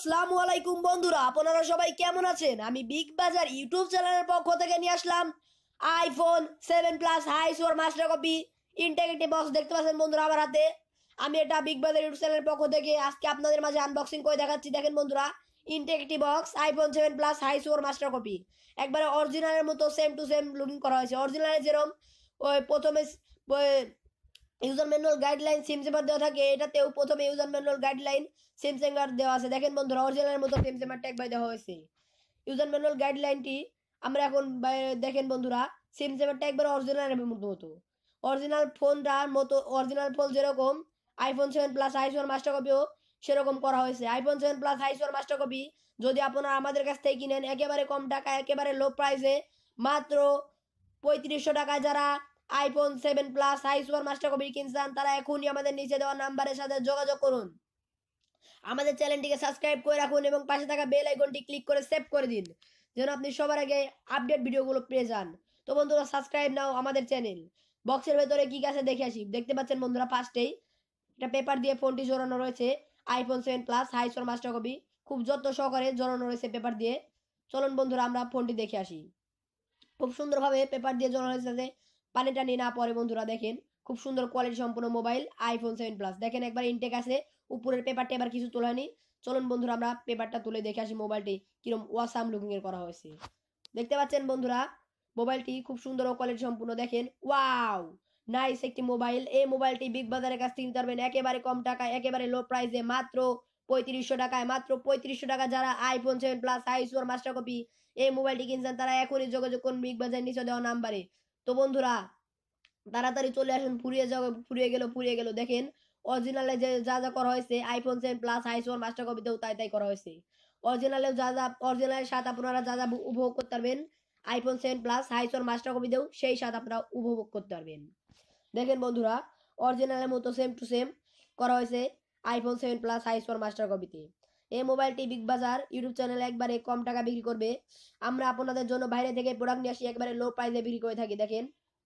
আসসালামু আলাইকুম বন্ধুরা, আপনারা সবাই কেমন আছেন? আমি বিগ বাজার ইউটিউব চ্যানেলের পক্ষ থেকে নিয়ে আসলাম iPhone 7 plus high super master copy integrated box. দেখতে পাচ্ছেন বন্ধুরা আমার হাতে। আমি এটা বিগ বাজার ইউটিউব চ্যানেলের পক্ষ থেকে আজকে আপনাদের মাঝে আনবক্সিং করে দেখাচ্ছি। দেখেন বন্ধুরা, integrated box iPhone 7 plus high super master copy একবারে অরিজিনালের মতো সেম টু সেম লুকিং করা হয়েছে। অরিজিনালে যেরকম ওই প্রথমে user manual guideline SIM saver দেওয়া থাকে, এটাতেও প্রথমে user manual guideline SIM saver দেওয়া আছে। দেখেন বন্ধুরা, অরিজিনালের মতো সিম সেভার ট্যাগ বাই দেওয়া হয়েছে। ইউজার ম্যানুয়াল গাইডলাইনটি আমরা এখন দেখেন বন্ধুরা, সিম সেভার ট্যাগ বাই অরিজিনালের মতো অরিজিনাল ফোনটার মতো অরিজিনাল ফোন যেরকম iPhone 7 plus high super master কপিও সেরকম করা হয়েছে। IPhone 7 plus high super master copy যদি আপনারা আমাদের কাছ থেকে কিনেন একেবারে কম টাকায়, একেবারে লো প্রাইসে, মাত্র 3500 টাকায়, যারা iPhone 7 plus high super master copy কিনছেন তারা এখনই আমাদের নিচে দেওয়া নাম্বারের সাথে যোগাযোগ করুন। আমাদের চ্যানেলটিকে সাবস্ক্রাইব করে রাখুন এবং পাশে থাকা বেল আইকনটি ক্লিক করে সেভ করে দিন, যেন আপনি সবার আগে আপডেট ভিডিওগুলো পেয়ে যান। তো বন্ধুরা, সাবস্ক্রাইব নাও আমাদের চ্যানেল। বক্সের ভেতরে কি আছে দেখে আসি। দেখতে পাচ্ছেন বন্ধুরা, ফার্স্টেই এটা পেপার দিয়ে ফোনটি জড়ানো রয়েছে। IPhone 7 plus high super master copy খুব যত্ন সহকারে জড়ানো রয়েছে পেপার দিয়ে। চলুন বন্ধুরা, আমরা ফোনটি দেখে আসি। খুব সুন্দরভাবে পেপার দিয়ে জড়ানো হয়েছে, পানি টানি না পরে। বন্ধুরা দেখেন, খুব সুন্দর কোয়ালিটি সম্পূর্ণ মোবাইল আইফোন 7 প্লাস। দেখেন একবার ইনটেক আছে, উপরের পেপারটা এবার কিছু তোলানি। চলুন বন্ধুরা, আমরা পেপারটা তুলে দেখে আসি মোবাইলটি কিরকম ওয়াসাম লুকিং এর করা হয়েছে। দেখতে পাচ্ছেন বন্ধুরা, মোবাইলটি খুব সুন্দর ও কোয়ালিটি সম্পূর্ণ। দেখেন, ওয়াও নাইস একটি মোবাইল। এই মোবাইলটি বিগ বাজারের কাছ থেকে নিতে পারবেন একেবারে কম টাকায়, একেবারে লো প্রাইসে, মাত্র 3500 টাকায়। মাত্র 3500 টাকা যারা iPhone 7 plus high super master copy এই মোবাইলটি কিনছেন তারা এখনই যোগাযোগ করুন বিগ বাজার নিচে দেওয়া নাম্বারে। তো বন্ধুরা, তাড়াতাড়ি চলে আসুন। ফুরিয়ে গেল। দেখেন অরিজিনালে যে যা যা করা হয়েছে iPhone 7 plus high super master কপিতেও তাই তাই করা হয়েছে। অরিজিনালেও যা যা অরিজিনালের সাথে আপনারা যা যা উপভোগ করতে পারবেন iPhone 7 plus high super master কপিতেও সেই সাথে আপনারা উপভোগ করতে পারবেন। দেখেন বন্ধুরা, অরিজিনালের মতো সেম টু সেম করা হয়েছে iPhone 7 plus high super master কপিতে। এই মোবাইলটি বিগ বাজার ইউটিউব চ্যানেলে একবারে কম টাকা বিক্রি করবে। আমরা আপনাদের জন্য বাইরে থেকে প্রোডাক্ট নিয়ে আসি, একবারে লো প্রাইসে বিক্রি করে থাকি। দেখেন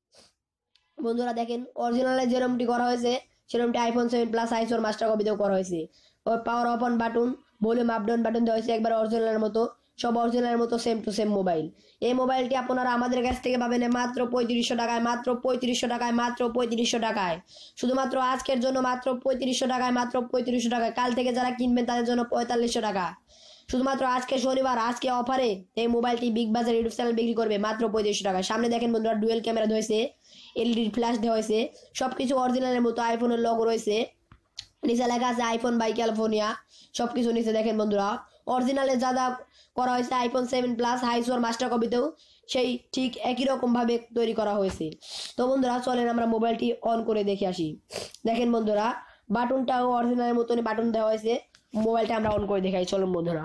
বন্ধুরা, দেখেন অরিজিনালে যেরকমটি করা হয়েছে সেরকমটি iPhone 7 plus high super master কপিতেও করা হয়েছে। ওই power off on button, volume up down button দেওয়া হয়েছে একবার অরিজিনালের মতো, সব অরিজিনালের মতো সেম টু সেম মোবাইল। এই মোবাইলটি আপনারা আমাদের কাছ থেকে পাবেন মাত্র 3500 টাকায়, মাত্র 3500 টাকায়, মাত্র 3500 টাকায়। শুধুমাত্র আজকের জন্য মাত্র 3500 টাকায়, মাত্র 3500 টাকায়। কাল থেকে যারা কিনবেন তাদের জন্য 4500 টাকা। শুধুমাত্র আজকে শনিবার, আজকে অফারে এই মোবাইলটি বিগ বাজার ইউটিউব চ্যানেল বিক্রি করবে মাত্র 3500 টাকায়। সামনে দেখেন বন্ধুরা, ডুয়েল ক্যামেরা ধরেছে, এলইডি ফ্ল্যাশ দেওয়া হয়েছে, সবকিছু অরিজিনালের মতো। আইফোনের লোগো রয়েছে, নিচে লেখা আছে আইফোন বাই ক্যালিফোর্নিয়া, সবকিছু নিচে। দেখেন বন্ধুরা, অরিজিনালে যা যা করা হয়েছে iPhone 7 plus high super master কপিতেও সেই ঠিক একই রকম ভাবে তৈরি করা হয়েছে। তো বন্ধুরা চলেন আমরা মোবাইলটি অন করে দেখে আসি। দেখেন বন্ধুরা, বাটনটাও অরিজিনালের মতনই বাটন দেওয়া হয়েছে। মোবাইলটা আমরা অন করে দেখাই। চলুন বন্ধুরা,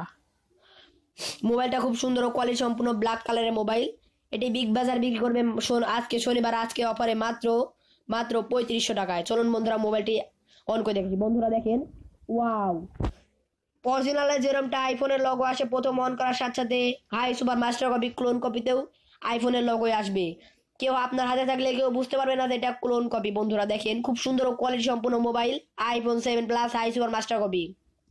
মোবাইলটা খুব সুন্দর ও কোয়ালিটি সম্পূর্ণ ব্ল্যাক কালারের মোবাইল। এটি বিগ বাজার বিক্রি করবে আজকে শনিবার, আজকে অফারে মাত্র 3500 টাকায়। চলুন বন্ধুরা, মোবাইলটি অন করে দেখি। বন্ধুরা দেখেন, ওয়াও অরিজিনালে যেরকমটা আইফোনের লগো আসে প্রথম অন করার সাথে সাথে, high super master copy clone কপিতেও আইফোনের লগোই আসবে। কেউ আপনার হাতে থাকলে কেউ বুঝতে পারবে না যে এটা ক্লোন কপি। বন্ধুরা দেখেন, খুব সুন্দর ও কোয়ালিটি সম্পূর্ণ mobile iPhone 7 plus high super master copy.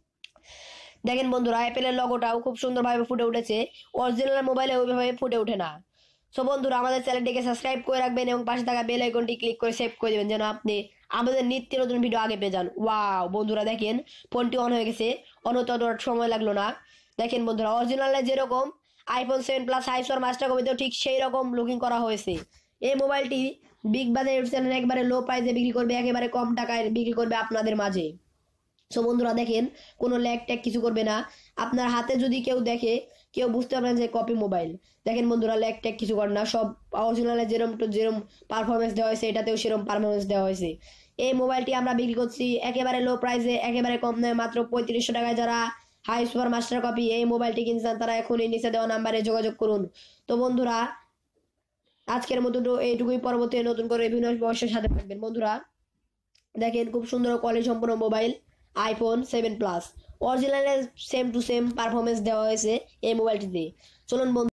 দেখেন বন্ধুরা, অ্যাপেলের লগোটাও খুব সুন্দরভাবে ফুটে উঠেছে। অরিজিনাল মোবাইলে ওইভাবে ফুটে ওঠে না। সো বন্ধুরা, আমাদের চ্যানেলটিকে সাবস্ক্রাইব করে রাখবেন এবং পাশে থাকা বেল আইকনটি ক্লিক করে সেভ করে দেবেন, যেন আপনি আমাদের নিত্য নতুন ভিডিও আগে পেয়ে যান। ওয়াও বন্ধুরা দেখেন, ফোনটি অন হয়ে গেছে, অন হতে অত সময় লাগলো না। দেখেন বন্ধুরা, অরিজিনালে যেরকম iPhone 7 plus high super master কপিতেও ঠিক সেই রকম লুকিং করা হয়েছে। এই মোবাইলটি বিগ বাজার ইউটিউব চ্যানেলে একবারে লো প্রাইসে বিক্রি করবে, একেবারে কম টাকায় বিক্রি করবে আপনাদের মাঝে। সো বন্ধুরা দেখেন, কোনো ল্যাগ ট্যাগ কিছু করবে না। আপনার হাতে যদি কেউ দেখে কেউ বুঝতে পারবেন যে কপি মোবাইল। দেখেন বন্ধুরা, ল্যাগ ট্যাগ কিছু করে না, সব অরিজিনালে যেরকম পারফরমেন্স দেওয়া হয়েছে এটাতেও সেরকম পারফরমেন্স দেওয়া হয়েছে। এই মোবাইলটি আমরা বিক্রি করছি একেবারে লো প্রাইসে, একেবারে কম নয়, মাত্র 3500 টাকায়। যারা হাই সুপার মাস্টার কপি এই মোবাইলটি কিনছেন তারা এখনই নিচে দেওয়া নাম্বারে যোগাযোগ করুন। তো বন্ধুরা, আজকের মতো এইটুকুই। পরবর্তী নতুন করে বিভিন্ন অবশ্যই সাথে থাকবেন। বন্ধুরা দেখেন, খুব সুন্দর কোয়ালিটি সম্পূর্ণ মোবাইল আইফোন 7 প্লাস, অরিজিনালের সেম টু সেম পারফরমেন্স দেওয়া হয়েছে এই মোবাইলটিতে। চলুন বন্ধু।